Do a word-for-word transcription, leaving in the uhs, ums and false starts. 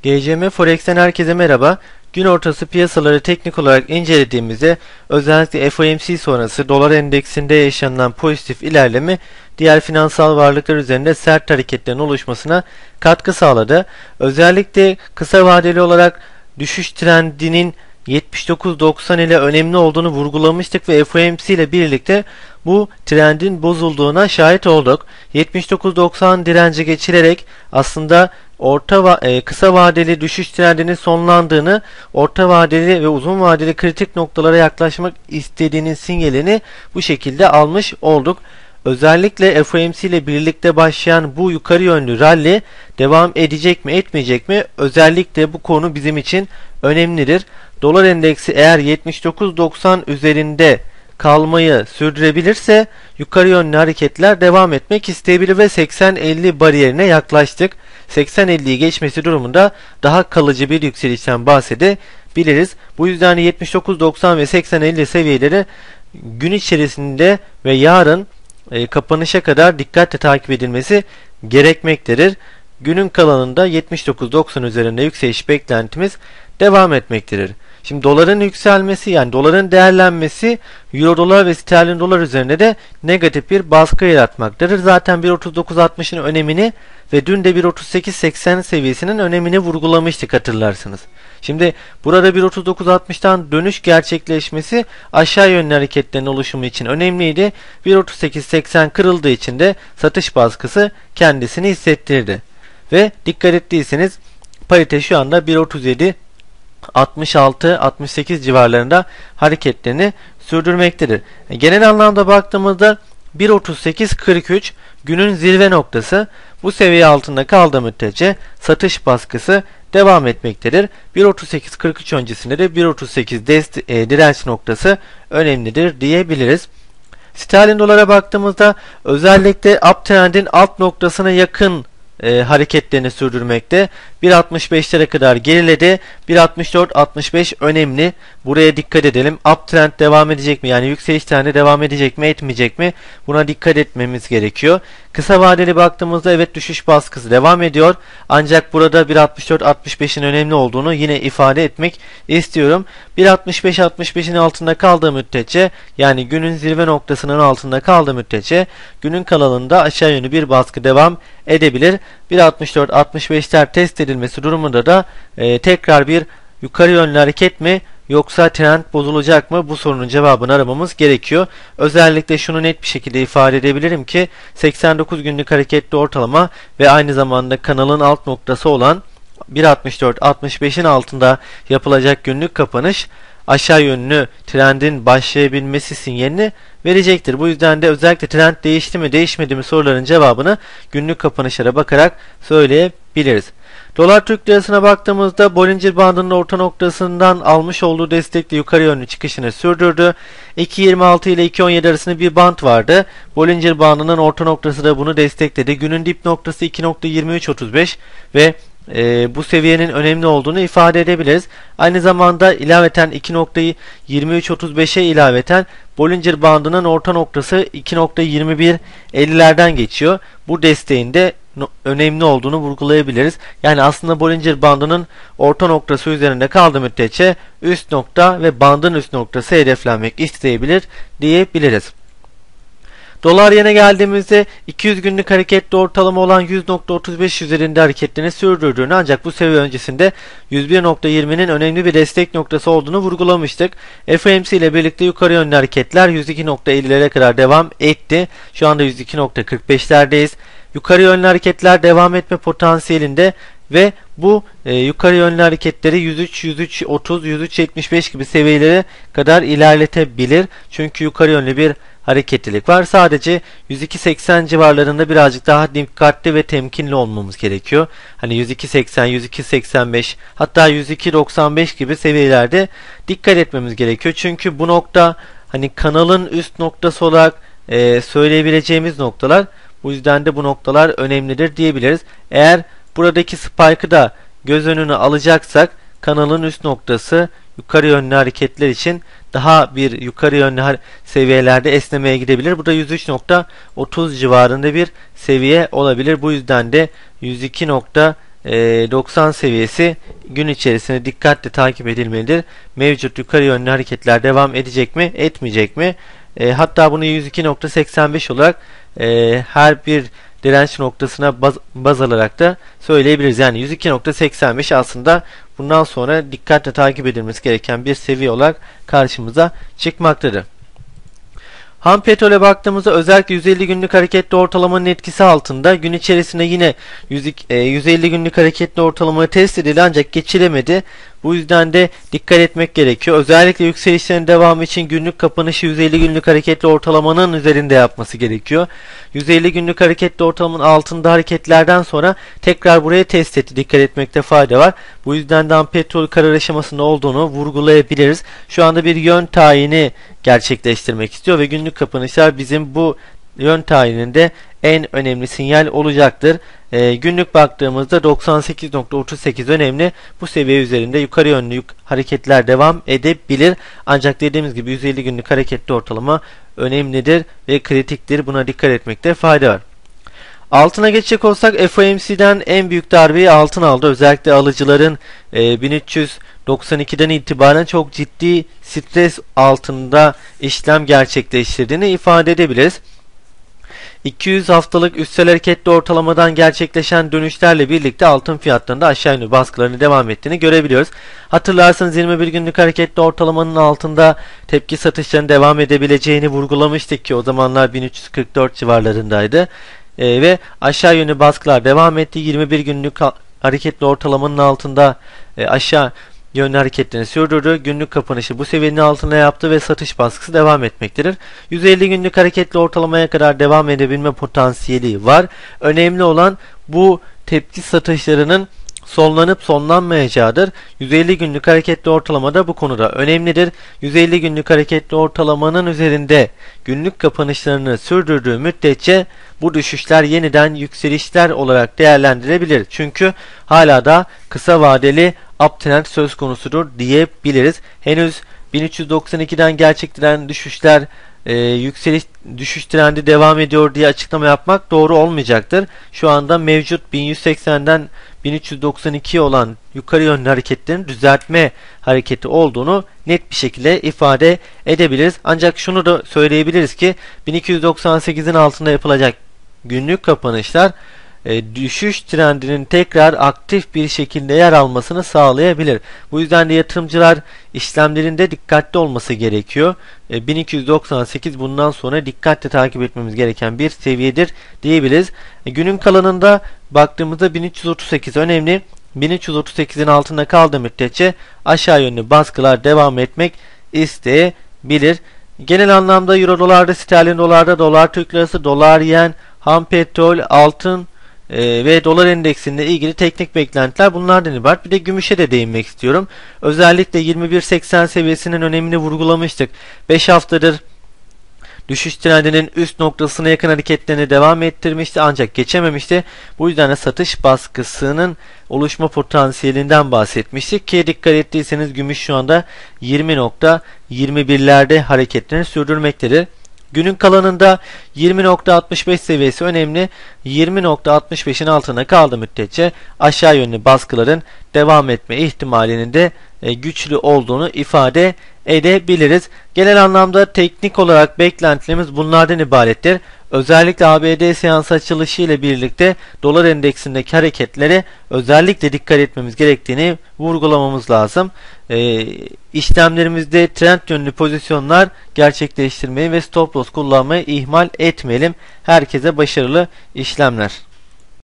G C M Forex'ten herkese merhaba. Gün ortası piyasaları teknik olarak incelediğimizde özellikle F O M C sonrası dolar endeksinde yaşanılan pozitif ilerleme diğer finansal varlıklar üzerinde sert hareketlerin oluşmasına katkı sağladı. Özellikle kısa vadeli olarak düşüş trendinin yetmiş dokuz doksan ile önemli olduğunu vurgulamıştık ve F O M C ile birlikte bu trendin bozulduğuna şahit olduk. yetmiş dokuz doksan direnci geçilerek aslında orta va e, kısa vadeli düşüş trendinin sonlandığını, orta vadeli ve uzun vadeli kritik noktalara yaklaşmak istediğinin sinyalini bu şekilde almış olduk. Özellikle F O M C ile birlikte başlayan bu yukarı yönlü rally devam edecek mi etmeyecek mi? Özellikle bu konu bizim için önemlidir. Dolar endeksi eğer yetmiş dokuz doksan üzerinde kalmayı sürdürebilirse yukarı yönlü hareketler devam etmek isteyebilir ve seksen elli bariyerine yaklaştık. seksen elliyi geçmesi durumunda daha kalıcı bir yükselişten bahsedebiliriz. Bu yüzden yetmiş dokuz doksan ve seksen elli seviyeleri gün içerisinde ve yarın e, kapanışa kadar dikkatle takip edilmesi gerekmektedir. Günün kalanında yetmiş dokuz doksan üzerinde yükseliş beklentimiz devam etmektedir. Şimdi doların yükselmesi, yani doların değerlenmesi euro dolar ve sterlin dolar üzerinde de negatif bir baskı yaratmaktadır. Zaten bir otuz dokuz altmışın önemini ve dün de bir otuz sekiz seksen seviyesinin önemini vurgulamıştık, hatırlarsınız. Şimdi burada bir otuz dokuz altmıştan dönüş gerçekleşmesi aşağı yönlü hareketlerin oluşumu için önemliydi. bir otuz sekiz seksen kırıldığı için de satış baskısı kendisini hissettirdi. Ve dikkat ettiyseniz parite şu anda bir otuz yedi altmış altı altmış sekiz civarlarında hareketlerini sürdürmektedir. Genel anlamda baktığımızda bir otuz sekiz kırk üç günün zirve noktası. Bu seviye altında kaldığı müddetçe satış baskısı devam etmektedir. bir otuz sekiz kırk üç öncesinde de bir otuz sekiz e, direnç noktası önemlidir diyebiliriz. Sterlin dolara baktığımızda özellikle uptrend'in alt noktasına yakın E, hareketlerini sürdürmekte. bir altmış beşlere kadar geriledi. bir altmış dört altmış beş önemli. Buraya dikkat edelim. Uptrend devam edecek mi? Yani yükseliş trendi devam edecek mi, etmeyecek mi? Buna dikkat etmemiz gerekiyor. Kısa vadeli baktığımızda evet, düşüş baskısı devam ediyor. Ancak burada bir altmış dört altmış beşin önemli olduğunu yine ifade etmek istiyorum. bir altmış beş altmış beşin altında kaldığı müddetçe, yani günün zirve noktasının altında kaldığı müddetçe günün kalanında aşağı yönlü bir baskı devam edebilir. bir altmış dört altmış beşler test edilmesi durumunda da e, tekrar bir yukarı yönlü hareket mi yoksa trend bozulacak mı, bu sorunun cevabını aramamız gerekiyor. Özellikle şunu net bir şekilde ifade edebilirim ki seksen dokuz günlük hareketli ortalama ve aynı zamanda kanalın alt noktası olan bir altmış dört altmış beşin altında yapılacak günlük kapanış aşağı yönlü trendin başlayabilmesi sinyalini verecektir. Bu yüzden de özellikle trend değişti mi değişmedi mi soruların cevabını günlük kapanışlara bakarak söyleyebiliriz. Dolar Türk Lirası'na baktığımızda Bollinger Bandı'nın orta noktasından almış olduğu destekle yukarı yönlü çıkışını sürdürdü. iki yirmi altı ile iki on yedi arasında bir bant vardı. Bollinger Bandı'nın orta noktası da bunu destekledi. Günün dip noktası iki nokta yirmi üç otuz beş ve e, bu seviyenin önemli olduğunu ifade edebiliriz. Aynı zamanda ilaveten iki nokta yirmi üç otuz beşe ilaveten Bollinger Bandı'nın orta noktası iki nokta yirmi bir ellilerden geçiyor. Bu desteğin de önemli olduğunu vurgulayabiliriz. Yani aslında Bollinger Bandı'nın orta noktası üzerinde kaldığı müddetçe üst nokta ve bandın üst noktası hedeflenmek isteyebilir diyebiliriz. Dolar yene geldiğimizde iki yüz günlük hareketli ortalama olan yüz nokta otuz beş üzerinde hareketlerini sürdürdüğünü, ancak bu seviye öncesinde yüz bir nokta yirminin önemli bir destek noktası olduğunu vurgulamıştık. F O M C ile birlikte yukarı yönlü hareketler yüz iki nokta ellilere kadar devam etti. Şu anda yüz iki nokta kırk beşlerdeyiz. Yukarı yönlü hareketler devam etme potansiyelinde ve bu e, yukarı yönlü hareketleri yüz üç yüz üç otuz yüz üç yetmiş beş gibi seviyelere kadar ilerletebilir. Çünkü yukarı yönlü bir hareketlilik var. Sadece yüz iki seksen civarlarında birazcık daha dikkatli ve temkinli olmamız gerekiyor. Hani yüz iki seksen, yüz iki seksen beş, hatta yüz iki doksan beş gibi seviyelerde dikkat etmemiz gerekiyor. Çünkü bu nokta hani kanalın üst noktası olarak e, söyleyebileceğimiz noktalar. Bu yüzden de bu noktalar önemlidir diyebiliriz. Eğer buradaki spike'ı da göz önüne alacaksak kanalın üst noktası yukarı yönlü hareketler için daha bir yukarı yönlü seviyelerde esnemeye gidebilir. Bu da yüz üç nokta otuz civarında bir seviye olabilir. Bu yüzden de yüz iki nokta e, doksan seviyesi gün içerisinde dikkatle takip edilmelidir. Mevcut yukarı yönlü hareketler devam edecek mi, etmeyecek mi? E, hatta bunu yüz iki nokta seksen beş olarak e, her bir direnç noktasına baz, baz alarak da söyleyebiliriz. Yani yüz iki nokta seksen beş aslında bundan sonra dikkatle takip edilmesi gereken bir seviye olarak karşımıza çıkmaktadır. Ham petrole baktığımızda özellikle yüz elli günlük hareketli ortalamanın etkisi altında gün içerisinde yine yüz elli günlük hareketli ortalamayı test edildi ancak geçilemedi. Bu yüzden de dikkat etmek gerekiyor. Özellikle yükselişlerin devamı için günlük kapanışı yüz elli günlük hareketli ortalamanın üzerinde yapması gerekiyor. yüz elli günlük hareketli ortalamanın altında hareketlerden sonra tekrar buraya test etti. Dikkat etmekte fayda var. Bu yüzden de ham petrol karar aşamasında olduğunu vurgulayabiliriz. Şu anda bir yön tayini gerçekleştirmek istiyor ve günlük kapanışlar bizim bu yön tayininde en önemli sinyal olacaktır. E, günlük baktığımızda doksan sekiz nokta otuz sekiz önemli. Bu seviye üzerinde yukarı yönlü yuk hareketler devam edebilir. Ancak dediğimiz gibi yüz elli günlük hareketli ortalama önemlidir ve kritiktir. Buna dikkat etmekte fayda var. Altına geçecek olsak F O M C'den en büyük darbeyi altın aldı. Özellikle alıcıların e, bin üç yüz doksan ikiden itibaren çok ciddi stres altında işlem gerçekleştirdiğini ifade edebiliriz. iki yüz haftalık üstel hareketli ortalamadan gerçekleşen dönüşlerle birlikte altın fiyatlarında aşağı yönlü baskılarını devam ettiğini görebiliyoruz. Hatırlarsanız yirmi bir günlük hareketli ortalamanın altında tepki satışlarının devam edebileceğini vurgulamıştık ki o zamanlar bin üç yüz kırk dört civarlarındaydı. Ee, ve aşağı yönlü baskılar devam etti. yirmi bir günlük hareketli ortalamanın altında e, aşağı yönlü hareketlerini sürdürdü. Günlük kapanışı bu seviyenin altına yaptı ve satış baskısı devam etmektedir. yüz elli günlük hareketli ortalamaya kadar devam edebilme potansiyeli var. Önemli olan bu tepki satışlarının sonlanıp sonlanmayacağıdır. yüz elli günlük hareketli ortalama da bu konuda önemlidir. yüz elli günlük hareketli ortalamanın üzerinde günlük kapanışlarını sürdürdüğü müddetçe bu düşüşler yeniden yükselişler olarak değerlendirebilir. Çünkü hala da kısa vadeli uptrend söz konusudur diyebiliriz. Henüz bin üç yüz doksan ikiden gerçekleşen düşüşler e, yükseliş düşüş trendi devam ediyor diye açıklama yapmak doğru olmayacaktır. Şu anda mevcut bin yüz seksenden bin üç yüz doksan ikiye olan yukarı yönlü hareketlerin düzeltme hareketi olduğunu net bir şekilde ifade edebiliriz. Ancak şunu da söyleyebiliriz ki bin iki yüz doksan sekizin altında yapılacak günlük kapanışlar e, düşüş trendinin tekrar aktif bir şekilde yer almasını sağlayabilir. Bu yüzden de yatırımcılar işlemlerinde dikkatli olması gerekiyor. E, bin iki yüz doksan sekiz bundan sonra dikkatle takip etmemiz gereken bir seviyedir diyebiliriz. E, günün kalanında baktığımızda bin üç yüz otuz sekiz önemli. bin üç yüz otuz sekizin altında kaldığı müddetçe aşağı yönlü baskılar devam etmek isteyebilir. Genel anlamda euro dolarda, sterlin dolarda, dolar Türk lirası, dolar yen, ham petrol, altın e, ve dolar endeksinde ilgili teknik beklentiler bunlardan ibaret. Bir de gümüşe de değinmek istiyorum. Özellikle yirmi bir seksen seviyesinin önemini vurgulamıştık. beş haftadır düşüş trendinin üst noktasına yakın hareketlerini devam ettirmişti ancak geçememişti. Bu yüzden de satış baskısının oluşma potansiyelinden bahsetmiştik ki dikkat ettiyseniz gümüş şu anda yirmi nokta yirmi birlerde hareketlerini sürdürmektedir. Günün kalanında yirmi nokta altmış beş seviyesi önemli. yirmi nokta altmış beşin altına kaldığı müddetçe aşağı yönlü baskıların devam etme ihtimalinin de e, güçlü olduğunu ifade edebiliriz. Genel anlamda teknik olarak beklentilerimiz bunlardan ibarettir. Özellikle A B D seans açılışı ile birlikte dolar endeksindeki hareketlere özellikle dikkat etmemiz gerektiğini vurgulamamız lazım. E, işlemlerimizde trend yönlü pozisyonlar gerçekleştirmeyi ve stop loss kullanmayı ihmal etmeyelim. Herkese başarılı işlemler.